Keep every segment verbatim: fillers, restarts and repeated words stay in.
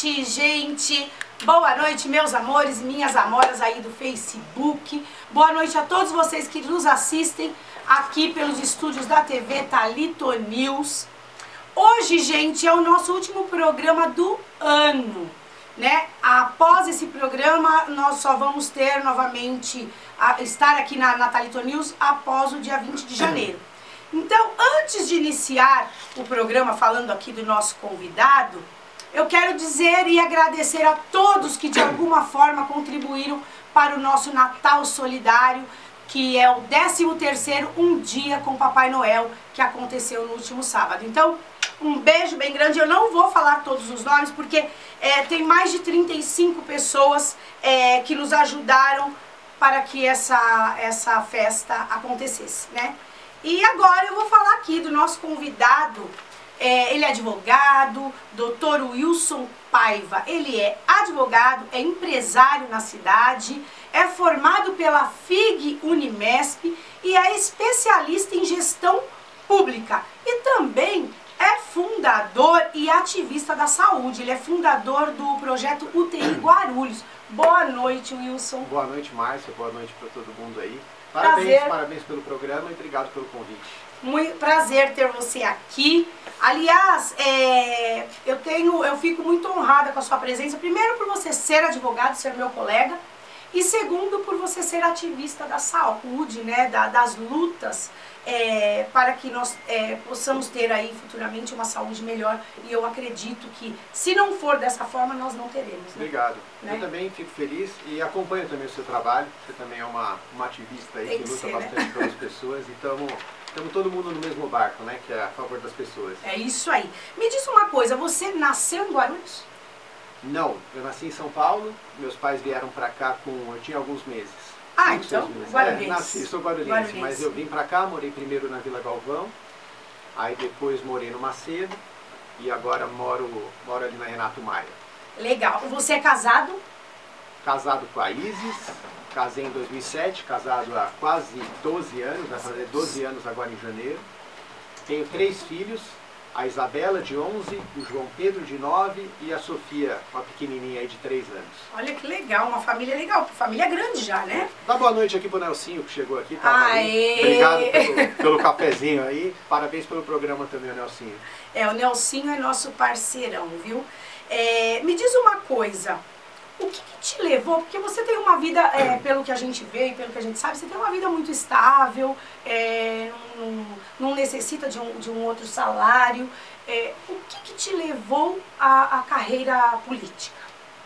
noite, gente! Boa noite, meus amores e minhas amoras aí do Facebook. Boa noite a todos vocês que nos assistem aqui pelos estúdios da T V Thalito News. Hoje, gente, é o nosso último programa do ano, né? Após esse programa, nós só vamos ter novamente a estar aqui na, na Thalito News após o dia vinte de janeiro. Então, antes de iniciar o programa falando aqui do nosso convidado, eu quero dizer e agradecer a todos que de alguma forma contribuíram para o nosso Natal Solidário, que é o décimo terceiro Um Dia com Papai Noel, que aconteceu no último sábado. Então, um beijo bem grande. Eu não vou falar todos os nomes, porque é, tem mais de trinta e cinco pessoas é, que nos ajudaram para que essa, essa festa acontecesse, né? E agora eu vou falar aqui do nosso convidado. É, ele é advogado, doutor Wilson Paiva. Ele é advogado, é empresário na cidade, é formado pela F I G Unimesp e é especialista em gestão pública. E também é fundador e ativista da saúde. Ele é fundador do projeto U T I Guarulhos. Boa noite, Wilson. Boa noite, Márcia. Boa noite para todo mundo aí. Parabéns, Prazer. parabéns pelo programa e obrigado pelo convite. Muito prazer ter você aqui. Aliás, é, eu, tenho, eu fico muito honrada com a sua presença. Primeiro, por você ser advogado, ser meu colega. E segundo, por você ser ativista da saúde, né, da, das lutas, é, para que nós é, possamos ter aí futuramente uma saúde melhor. E eu acredito que, se não for dessa forma, nós não teremos. Né? Obrigado. Né? Eu também fico feliz e acompanho também o seu trabalho. Você também é uma, uma ativista aí Tem que que luta ser, bastante né? pelas pessoas. Então, estamos todo mundo no mesmo barco, né, que é a favor das pessoas. É isso aí. Me diz uma coisa, você nasceu em Guarulhos? Não, eu nasci em São Paulo, meus pais vieram pra cá com, eu tinha alguns meses. Ah, cinco, então, seis meses. guarulhense. É, nasci, sou guarulhense, Guarulhense. mas eu vim pra cá, morei primeiro na Vila Galvão, aí depois morei no Macedo e agora moro, moro ali na Renato Maia. Legal. Você é casado? Casado com a Isis, casei em dois mil e sete, casado há quase doze anos, vai fazer doze anos agora em janeiro. Tenho três filhos, a Isabela de onze, o João Pedro de nove e a Sofia, uma pequenininha aí de três anos. Olha que legal, uma família legal, família grande já, né? Dá boa noite aqui pro Nelsinho que chegou aqui. Tava Aê! ali. Obrigado pelo, pelo cafezinho aí, parabéns pelo programa também, o Nelsinho. É, o Nelsinho é nosso parceirão, viu? É, me diz uma coisa, o que, que te levou, porque você tem uma vida, é, pelo que a gente vê e pelo que a gente sabe, você tem uma vida muito estável, é, não, não necessita de um, de um outro salário. É, o que, que te levou à, à carreira política?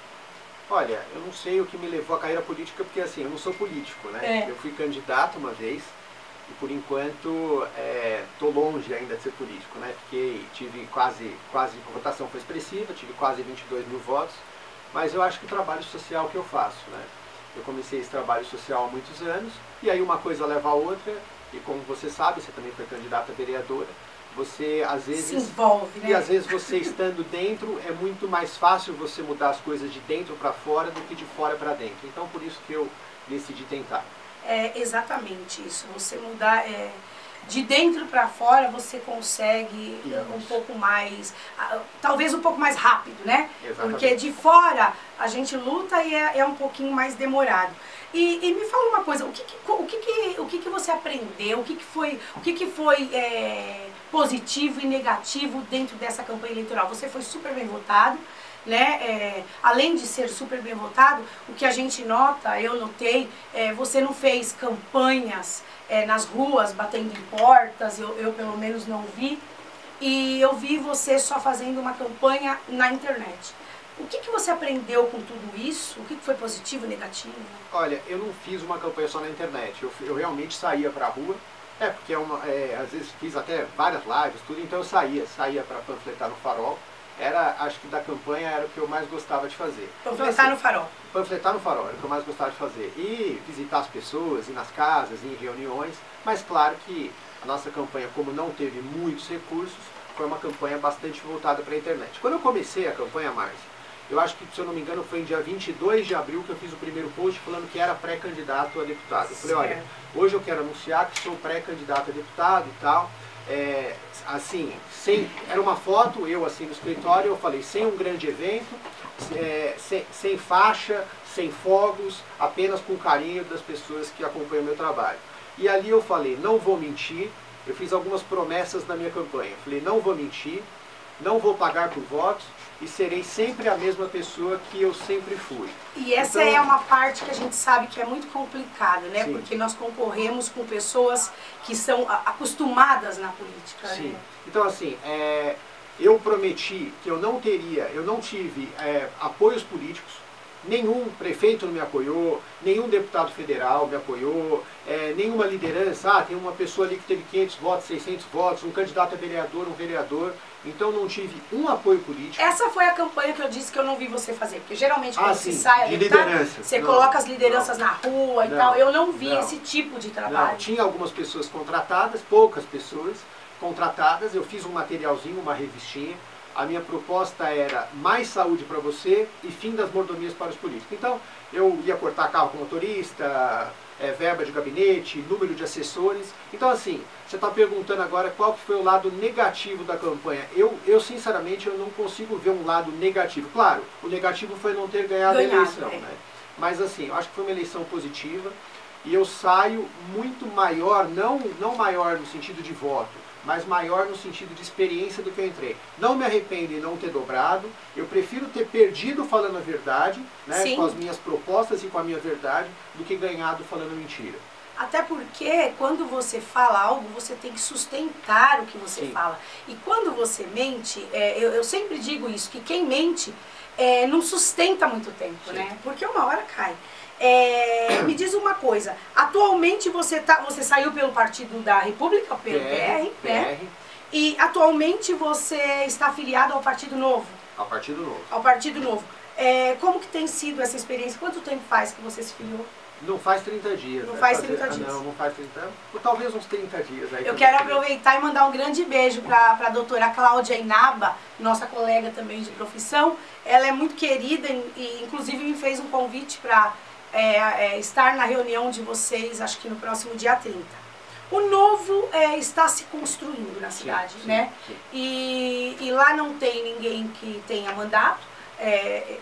Olha, eu não sei o que me levou à carreira política, porque assim, eu não sou político, né? É. Eu fui candidato uma vez e por enquanto estou é, longe ainda de ser político, né? Fiquei, tive quase, quase, a votação foi expressiva, tive quase vinte e dois mil votos. Mas eu acho que o trabalho social que eu faço, né? Eu comecei esse trabalho social há muitos anos, e aí uma coisa leva a outra, e como você sabe, você também foi candidata a vereadora, você às vezes... Se envolve, né? E às vezes você estando dentro, é muito mais fácil você mudar as coisas de dentro para fora do que de fora para dentro. Então por isso que eu decidi tentar. É exatamente isso, você mudar... É... De dentro para fora você consegue Isso. um pouco mais, talvez um pouco mais rápido, né? Exatamente. Porque de fora a gente luta e é, é um pouquinho mais demorado. E, e me fala uma coisa, o que que, o que, que, o que, que você aprendeu, o que, que foi, o que que foi é, positivo e negativo dentro dessa campanha eleitoral? Você foi super bem votado. Né? É, além de ser super bem votado, o que a gente nota, eu notei, é, você não fez campanhas é, nas ruas, batendo em portas, eu, eu pelo menos não vi, e eu vi você só fazendo uma campanha na internet. O que, que você aprendeu com tudo isso? O que, que foi positivo e negativo? Olha, eu não fiz uma campanha só na internet, eu, eu realmente saía para a rua, é porque é uma, é, às vezes fiz até várias lives, tudo, então eu saía, saía para panfletar no Farol. Era, acho que da campanha era o que eu mais gostava de fazer. Panfletar então, assim, no Farol. Panfletar no Farol era o que eu mais gostava de fazer. E visitar as pessoas, ir nas casas, ir em reuniões. Mas claro que a nossa campanha, como não teve muitos recursos, foi uma campanha bastante voltada para a internet. Quando eu comecei a campanha, Márcia, eu acho que, se eu não me engano, foi em dia vinte e dois de abril que eu fiz o primeiro post falando que era pré-candidato a deputado. Eu falei, olha, hoje eu quero anunciar que sou pré-candidato a deputado e tal. é, assim, sem, era uma foto, eu assim no escritório, eu falei, sem um grande evento, é, sem, sem faixa, sem fogos, apenas com o carinho das pessoas que acompanham o meu trabalho. E ali eu falei, não vou mentir, eu fiz algumas promessas na minha campanha. Eu falei, não vou mentir, não vou pagar por votos e serei sempre a mesma pessoa que eu sempre fui. E essa então, é uma parte que a gente sabe que é muito complicada, né? Sim. Porque nós concorremos com pessoas que são acostumadas na política. Sim. Né? Então assim, é, eu prometi que eu não teria, eu não tive é, apoios políticos. Nenhum prefeito não me apoiou, nenhum deputado federal me apoiou, é, nenhuma liderança, ah, tem uma pessoa ali que teve quinhentos votos, seiscentos votos, um candidato a vereador, um vereador, então não tive um apoio político. Essa foi a campanha que eu disse que eu não vi você fazer, porque geralmente quando ah, se sim, sai, de ali, tá, liderança. você não, coloca as lideranças não, na rua e não, tal, eu não vi não, esse tipo de trabalho. Não, tinha algumas pessoas contratadas, poucas pessoas contratadas, eu fiz um materialzinho, uma revistinha. A minha proposta era mais saúde para você e fim das mordomias para os políticos. Então, eu ia cortar carro com motorista, é, verba de gabinete, número de assessores. Então, assim, você está perguntando agora qual que foi o lado negativo da campanha. Eu, eu, sinceramente, eu não consigo ver um lado negativo. Claro, o negativo foi não ter ganhado, ganhado a eleição. É. Né? Mas, assim, eu acho que foi uma eleição positiva e eu saio muito maior, não, não maior no sentido de voto, mas maior no sentido de experiência do que eu entrei. Não me arrependo em não ter dobrado, eu prefiro ter perdido falando a verdade, né, com as minhas propostas e com a minha verdade, do que ganhado falando mentira. Até porque quando você fala algo, você tem que sustentar o que você Sim. fala. E quando você mente, é, eu, eu sempre digo isso, que quem mente é, não sustenta muito tempo, Sim. né? Porque uma hora cai. É, me diz uma coisa, atualmente você, tá, você saiu pelo Partido da República, pelo P R, P R, né? E atualmente você está afiliado ao Partido Novo? Ao Partido Novo. Ao Partido Novo. É, como que tem sido essa experiência? Quanto tempo faz que você se filiou? Não faz trinta dias. Não né? faz Fazer, trinta dias. Não, não faz trinta, por talvez uns trinta dias. Aí eu quero aproveitar e mandar um grande beijo para a doutora Cláudia Inaba, nossa colega também de profissão. Ela é muito querida e, e inclusive me fez um convite para é, é, estar na reunião de vocês, acho que no próximo dia trinta. O Novo é, está se construindo na cidade, sim, sim, né? Sim. E, e lá não tem ninguém que tenha mandato. É,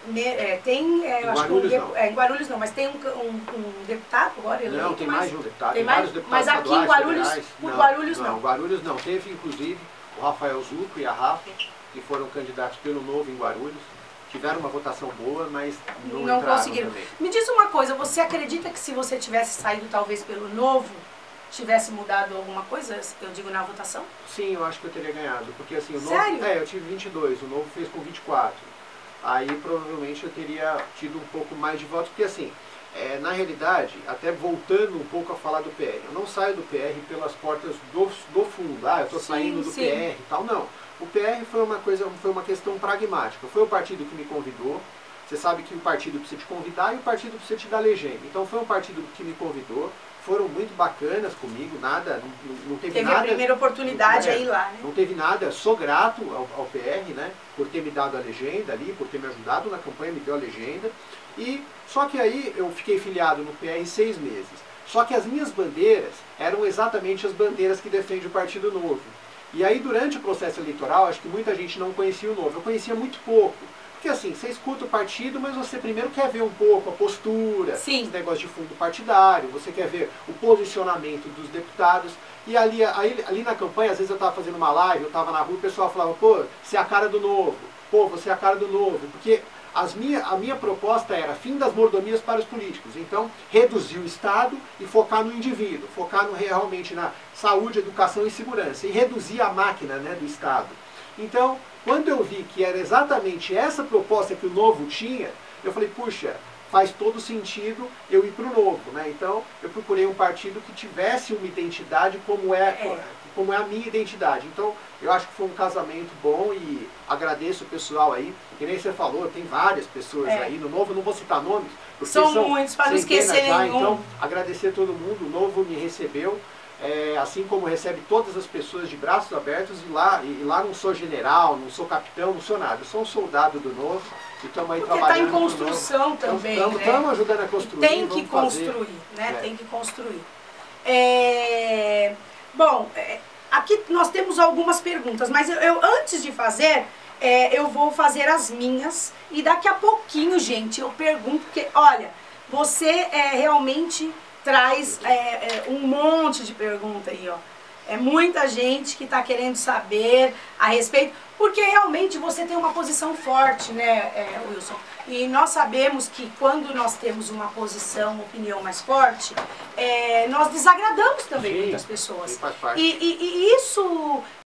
é, tem, é, eu em, acho Guarulhos, que um, não. É, em Guarulhos não, mas tem um, um, um deputado agora eleito. Não, tem mais de um deputado, tem tem mais, vários deputados mas aqui em Guarulhos, federais. por não, Guarulhos não. Não, Guarulhos não. Teve inclusive o Rafael Zucco e a Rafa, que foram candidatos pelo Novo em Guarulhos. Tiveram uma votação boa, mas não, não entraram conseguiram. Também. Me diz uma coisa, você acredita que se você tivesse saído talvez pelo Novo, tivesse mudado alguma coisa, eu digo, na votação? Sim, eu acho que eu teria ganhado, porque assim, o Novo... Sério? É, eu tive vinte e dois, o Novo fez com vinte e quatro. Aí provavelmente eu teria tido um pouco mais de votos, porque assim, é, na realidade, até voltando um pouco a falar do P R, eu não saio do P R pelas portas do, do fundo, ah, eu estou saindo do sim. P R e tal, não. O P R foi uma coisa, foi uma questão pragmática, foi o partido que me convidou, você sabe que o partido precisa te convidar e o partido precisa te dar legenda, então foi um partido que me convidou, foram muito bacanas comigo, nada, não, não teve, teve nada... Teve a primeira oportunidade é, aí lá, né? Não teve nada, sou grato ao, ao P R, né, por ter me dado a legenda ali, por ter me ajudado na campanha, me deu a legenda, e só que aí eu fiquei filiado no P R seis meses, só que as minhas bandeiras eram exatamente as bandeiras que defende o Partido Novo. E aí durante o processo eleitoral, acho que muita gente não conhecia o Novo, eu conhecia muito pouco. Porque assim, você escuta o partido, mas você primeiro quer ver um pouco a postura, Sim. os negócios de fundo partidário, você quer ver o posicionamento dos deputados. E ali, aí, ali na campanha, às vezes eu estava fazendo uma live, eu estava na rua, o pessoal falava, pô, você é a cara do Novo, pô, você é a cara do Novo. Porque as minha, a minha proposta era fim das mordomias para os políticos. Então, reduzir o Estado e focar no indivíduo, focar no, realmente na saúde, educação e segurança. E reduzir a máquina, né, do Estado. Então, quando eu vi que era exatamente essa proposta que o Novo tinha, eu falei, puxa, faz todo sentido eu ir para o Novo, né? Então, eu procurei um partido que tivesse uma identidade como é, é. como é a minha identidade. Então, eu acho que foi um casamento bom e agradeço o pessoal aí, que nem você falou, tem várias pessoas é. aí no Novo, não vou citar nomes, porque são, são muitos, para não esquecer já, nenhum. Então, agradecer a todo mundo, o Novo me recebeu, É, assim como recebe todas as pessoas de braços abertos, e lá, e lá não sou general, não sou capitão, não sou nada, eu sou um soldado do Novo e estamos aí porque trabalhando. Porque está em construção também, Estamos né? ajudando a construir. Tem que construir, fazer. né? É. Tem que construir. É... Bom, é... aqui nós temos algumas perguntas, mas eu, eu antes de fazer, é, eu vou fazer as minhas e daqui a pouquinho, gente, eu pergunto, porque, olha, você é, realmente traz é, é, um monte de pergunta aí, ó. É muita gente que está querendo saber a respeito, porque realmente você tem uma posição forte, né, é, Wilson? E nós sabemos que quando nós temos uma posição, uma opinião mais forte, é, nós desagradamos também Sim, muitas pessoas. sim, faz parte. E, e, e isso